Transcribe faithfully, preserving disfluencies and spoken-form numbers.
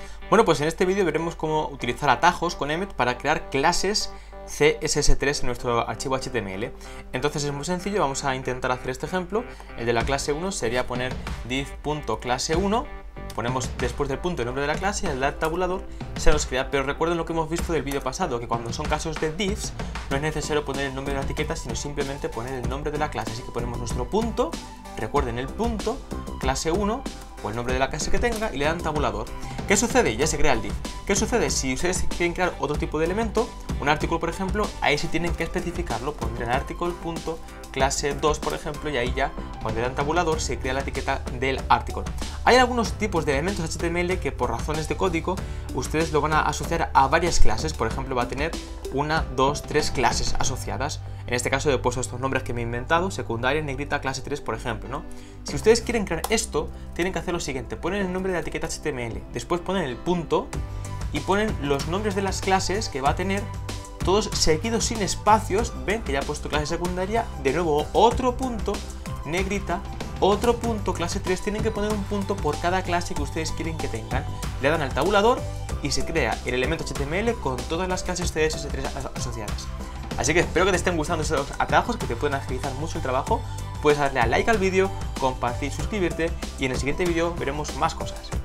Bueno, pues en este vídeo veremos cómo utilizar atajos con Emmet para crear clases C S S tres en nuestro archivo H T M L. Entonces es muy sencillo, vamos a intentar hacer este ejemplo. El de la clase uno sería poner div.clase uno, ponemos después del punto el nombre de la clase y al dar tabulador se nos crea, pero recuerden lo que hemos visto del vídeo pasado, que cuando son casos de divs no es necesario poner el nombre de la etiqueta, sino simplemente poner el nombre de la clase. Así que ponemos nuestro punto, recuerden el punto, clase uno, o el nombre de la clase que tenga y le dan tabulador. ¿Qué sucede? Ya se crea el div. ¿Qué sucede? Si ustedes quieren crear otro tipo de elemento, un artículo por ejemplo, ahí sí tienen que especificarlo, pondrán article.clase dos por ejemplo, y ahí ya cuando le dan tabulador se crea la etiqueta del artículo. Hay algunos tipos de elementos H T M L que por razones de código ustedes lo van a asociar a varias clases. Por ejemplo, va a tener una, dos, tres clases asociadas. En este caso he puesto estos nombres que me he inventado, secundaria, negrita, clase tres, por ejemplo, ¿no? Si ustedes quieren crear esto, tienen que hacer lo siguiente: ponen el nombre de la etiqueta H T M L, después ponen el punto y ponen los nombres de las clases que va a tener, todos seguidos sin espacios. Ven que ya he puesto clase secundaria, de nuevo otro punto, negrita, otro punto, clase tres. Tienen que poner un punto por cada clase que ustedes quieren que tengan. Le dan al tabulador y se crea el elemento H T M L con todas las clases C S S tres asociadas. Así que espero que te estén gustando estos atajos que te pueden agilizar mucho el trabajo. Puedes darle a like al vídeo, compartir, suscribirte y en el siguiente vídeo veremos más cosas.